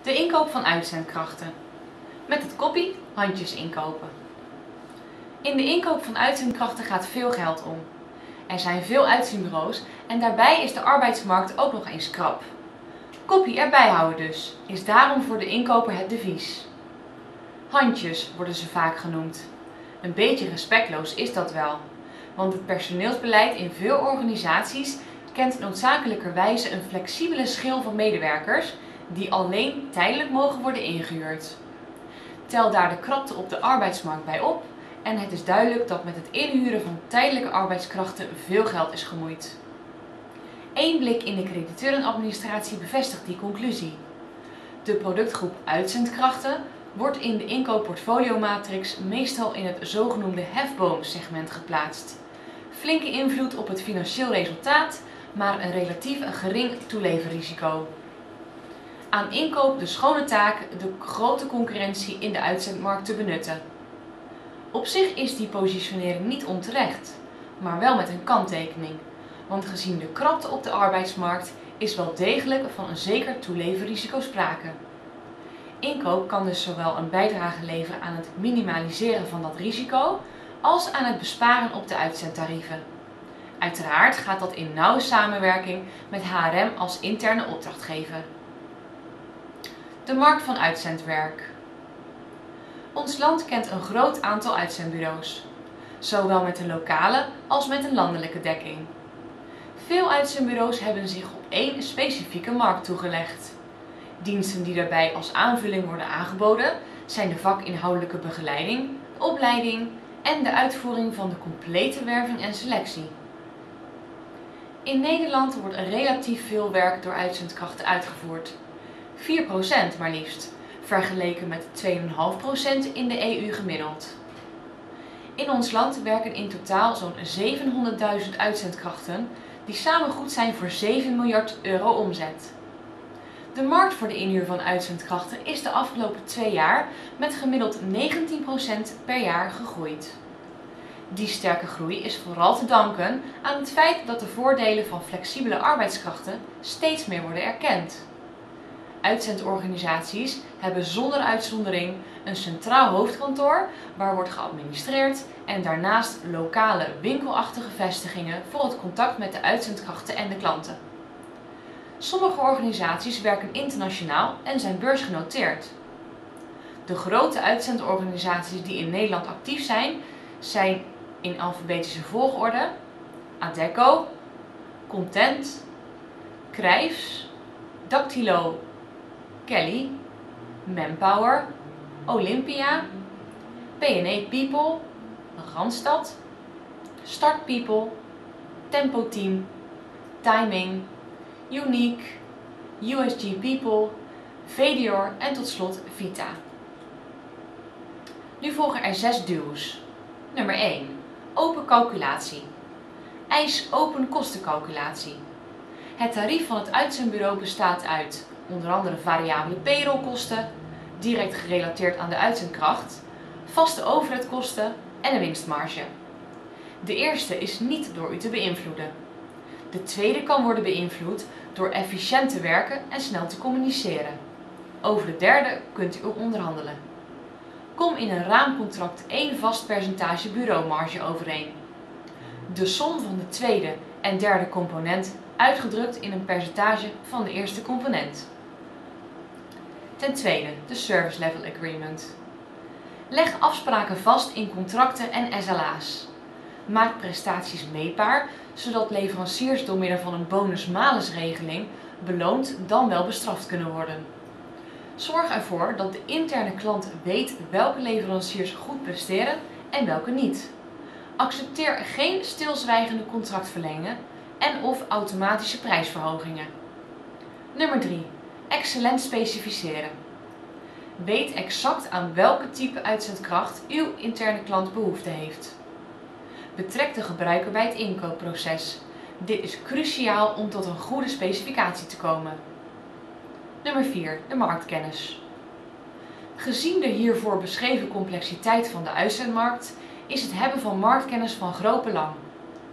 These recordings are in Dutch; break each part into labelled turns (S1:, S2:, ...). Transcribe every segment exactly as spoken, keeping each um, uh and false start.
S1: De inkoop van uitzendkrachten. Met het koppie handjes inkopen. In de inkoop van uitzendkrachten gaat veel geld om. Er zijn veel uitzendbureaus en daarbij is de arbeidsmarkt ook nog eens krap. Koppie erbij houden dus, is daarom voor de inkoper het devies. Handjes worden ze vaak genoemd. Een beetje respectloos is dat wel, want het personeelsbeleid in veel organisaties kent noodzakelijkerwijze een flexibele schil van medewerkers die alleen tijdelijk mogen worden ingehuurd. Tel daar de krapte op de arbeidsmarkt bij op en het is duidelijk dat met het inhuren van tijdelijke arbeidskrachten veel geld is gemoeid. Eén blik in de crediteurenadministratie bevestigt die conclusie. De productgroep uitzendkrachten wordt in de inkoopportfoliomatrix meestal in het zogenoemde hefboomsegment geplaatst. Flinke invloed op het financieel resultaat, maar een relatief gering toeleverrisico. Aan inkoop de schone taak de grote concurrentie in de uitzendmarkt te benutten. Op zich is die positionering niet onterecht, maar wel met een kanttekening, want gezien de krapte op de arbeidsmarkt is wel degelijk van een zeker toeleverrisico sprake. Inkoop kan dus zowel een bijdrage leveren aan het minimaliseren van dat risico, als aan het besparen op de uitzendtarieven. Uiteraard gaat dat in nauwe samenwerking met H R M als interne opdrachtgever. De markt van uitzendwerk. Ons land kent een groot aantal uitzendbureaus, zowel met een lokale als met een landelijke dekking. Veel uitzendbureaus hebben zich op één specifieke markt toegelegd. Diensten die daarbij als aanvulling worden aangeboden zijn de vakinhoudelijke begeleiding, de opleiding en de uitvoering van de complete werving en selectie. In Nederland wordt er relatief veel werk door uitzendkrachten uitgevoerd. vier procent maar liefst, vergeleken met twee komma vijf procent in de E U gemiddeld. In ons land werken in totaal zo'n zevenhonderdduizend uitzendkrachten die samen goed zijn voor zeven miljard euro omzet. De markt voor de inhuur van uitzendkrachten is de afgelopen twee jaar met gemiddeld negentien procent per jaar gegroeid. Die sterke groei is vooral te danken aan het feit dat de voordelen van flexibele arbeidskrachten steeds meer worden erkend. Uitzendorganisaties hebben zonder uitzondering een centraal hoofdkantoor waar wordt geadministreerd en daarnaast lokale winkelachtige vestigingen voor het contact met de uitzendkrachten en de klanten. Sommige organisaties werken internationaal en zijn beursgenoteerd. De grote uitzendorganisaties die in Nederland actief zijn, zijn in alfabetische volgorde Adecco, Content, Crijfs, Dactylo, Kelly, Manpower, Olympia, P en E People, Randstad, Start People, Tempo Team, Timing, Unique, U S G People, Vedior en tot slot Vita. Nu volgen er zes duws. Nummer één. Open calculatie. Eis open kostencalculatie. Het tarief van het uitzendbureau bestaat uit onder andere variabele payrollkosten, direct gerelateerd aan de uitzendkracht, vaste overheadkosten en een winstmarge. De eerste is niet door u te beïnvloeden. De tweede kan worden beïnvloed door efficiënt te werken en snel te communiceren. Over de derde kunt u onderhandelen. Kom in een raamcontract één vast percentage bureaumarge overeen. De som van de tweede en derde component uitgedrukt in een percentage van de eerste component. Ten tweede, de Service Level Agreement. Leg afspraken vast in contracten en S L A's. Maak prestaties meetbaar, zodat leveranciers door middel van een bonus-malus-regeling beloond dan wel bestraft kunnen worden. Zorg ervoor dat de interne klant weet welke leveranciers goed presteren en welke niet. Accepteer geen stilzwijgende contractverlengen en of automatische prijsverhogingen. Nummer drie. Excellent specificeren. Weet exact aan welke type uitzendkracht uw interne klant behoefte heeft. Betrek de gebruiker bij het inkoopproces. Dit is cruciaal om tot een goede specificatie te komen. Nummer vier. De marktkennis. Gezien de hiervoor beschreven complexiteit van de uitzendmarkt is het hebben van marktkennis van groot belang.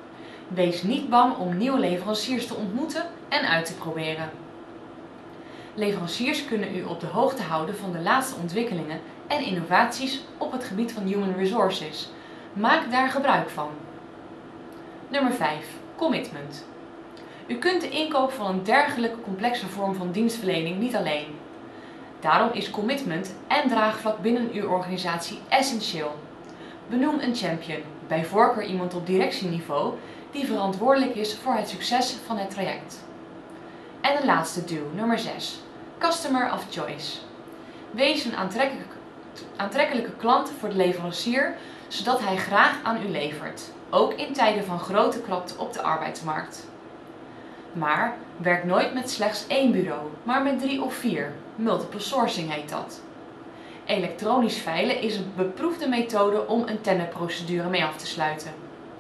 S1: Wees niet bang om nieuwe leveranciers te ontmoeten en uit te proberen. Leveranciers kunnen u op de hoogte houden van de laatste ontwikkelingen en innovaties op het gebied van human resources. Maak daar gebruik van. Nummer vijf. Commitment. U kunt de inkoop van een dergelijke complexe vorm van dienstverlening niet alleen. Daarom is commitment en draagvlak binnen uw organisatie essentieel. Benoem een champion, bij voorkeur iemand op directieniveau, die verantwoordelijk is voor het succes van het traject. En de laatste duw, nummer zes. Customer of choice. Wees een aantrekkelijke, aantrekkelijke klant voor de leverancier, zodat hij graag aan u levert, ook in tijden van grote krapte op de arbeidsmarkt. Maar werk nooit met slechts één bureau, maar met drie of vier. Multiple sourcing heet dat. Elektronisch veilen is een beproefde methode om een tenderprocedure mee af te sluiten.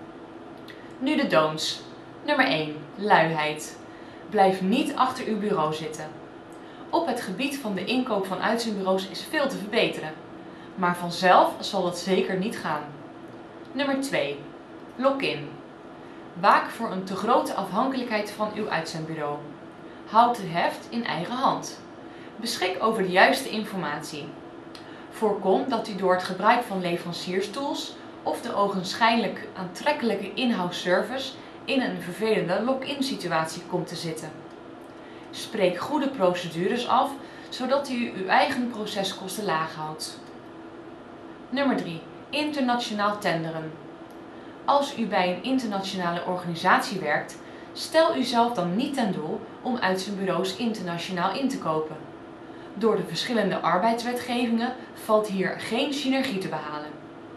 S1: Nu de don'ts. Nummer één. Luiheid. Blijf niet achter uw bureau zitten. Op het gebied van de inkoop van uitzendbureaus is veel te verbeteren. Maar vanzelf zal het zeker niet gaan. Nummer twee. Lock-in. Waak voor een te grote afhankelijkheid van uw uitzendbureau. Houd het heft in eigen hand. Beschik over de juiste informatie. Voorkom dat u door het gebruik van leverancierstools of de ogenschijnlijk aantrekkelijke in-house service in een vervelende lock-in situatie komt te zitten. Spreek goede procedures af, zodat u uw eigen proceskosten laag houdt. Nummer drie. Internationaal tenderen. Als u bij een internationale organisatie werkt, stel uzelf dan niet ten doel om uitzendbureaus internationaal in te kopen. Door de verschillende arbeidswetgevingen valt hier geen synergie te behalen.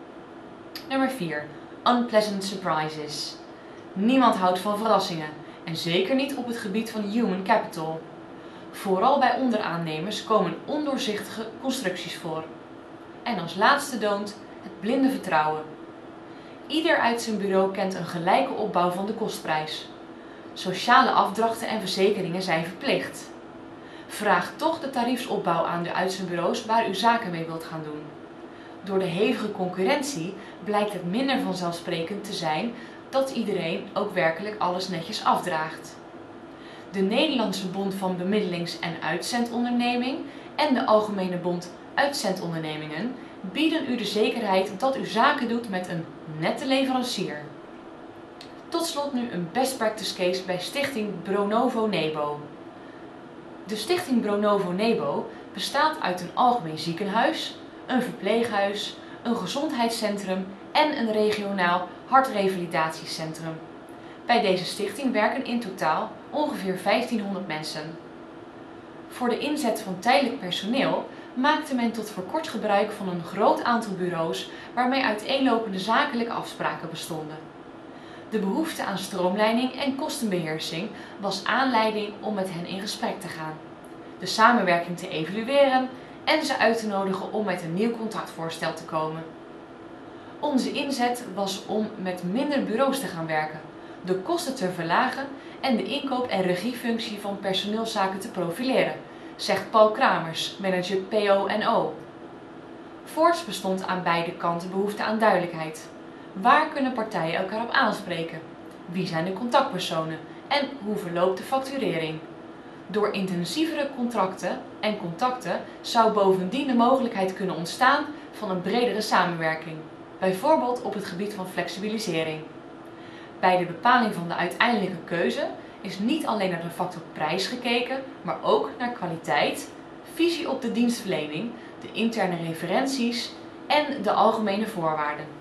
S1: Nummer vier. Unpleasant surprises. Niemand houdt van verrassingen en zeker niet op het gebied van human capital. Vooral bij onderaannemers komen ondoorzichtige constructies voor. En als laatste don't, het blinde vertrouwen. Ieder uitzendbureau kent een gelijke opbouw van de kostprijs. Sociale afdrachten en verzekeringen zijn verplicht. Vraag toch de tariefsopbouw aan de uitzendbureaus waar u zaken mee wilt gaan doen. Door de hevige concurrentie blijkt het minder vanzelfsprekend te zijn dat iedereen ook werkelijk alles netjes afdraagt. De Nederlandse Bond van Bemiddelings- en Uitzendonderneming en de Algemene Bond Uitzendondernemingen bieden u de zekerheid dat u zaken doet met een nette leverancier. Tot slot nu een best practice case bij Stichting Bronovo Nebo. De Stichting Bronovo Nebo bestaat uit een algemeen ziekenhuis, een verpleeghuis, een gezondheidscentrum en een regionaal hartrevalidatiecentrum. Bij deze stichting werken in totaal ongeveer vijftienhonderd mensen. Voor de inzet van tijdelijk personeel maakte men tot voor kort gebruik van een groot aantal bureaus waarmee uiteenlopende zakelijke afspraken bestonden. De behoefte aan stroomleiding en kostenbeheersing was aanleiding om met hen in gesprek te gaan, de samenwerking te evalueren en ze uit te nodigen om met een nieuw contractvoorstel te komen. Onze inzet was om met minder bureaus te gaan werken, de kosten te verlagen en de inkoop- en regiefunctie van personeelszaken te profileren, zegt Paul Kramers, manager P O en O. Voorts bestond aan beide kanten behoefte aan duidelijkheid. Waar kunnen partijen elkaar op aanspreken? Wie zijn de contactpersonen en hoe verloopt de facturering? Door intensievere contracten en contacten zou bovendien de mogelijkheid kunnen ontstaan van een bredere samenwerking, bijvoorbeeld op het gebied van flexibilisering. Bij de bepaling van de uiteindelijke keuze is niet alleen naar de factor prijs gekeken, maar ook naar kwaliteit, visie op de dienstverlening, de interne referenties en de algemene voorwaarden.